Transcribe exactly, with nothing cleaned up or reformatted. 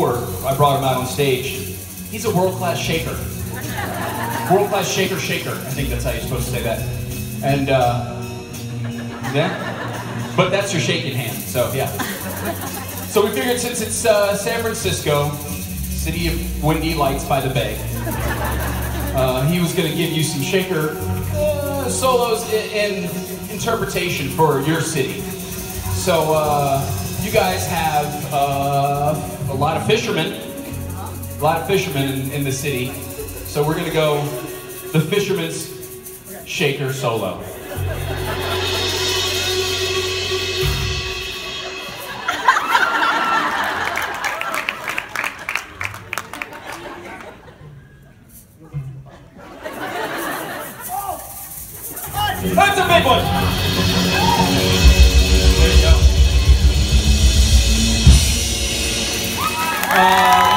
before I brought him out on stage. He's a world-class shaker. World-class shaker shaker. I think that's how you're supposed to say that. And, uh, yeah. But that's your shaking hand, so yeah. So we figured since it's uh, San Francisco, city of windy lights by the bay, uh, he was gonna give you some shaker uh, solos in, in interpretation for your city. So uh, you guys have uh, a lot of fishermen, a lot of fishermen in, in the city. So we're gonna go the Fisherman's Shaker Solo. That's a big one! There you go. Uh,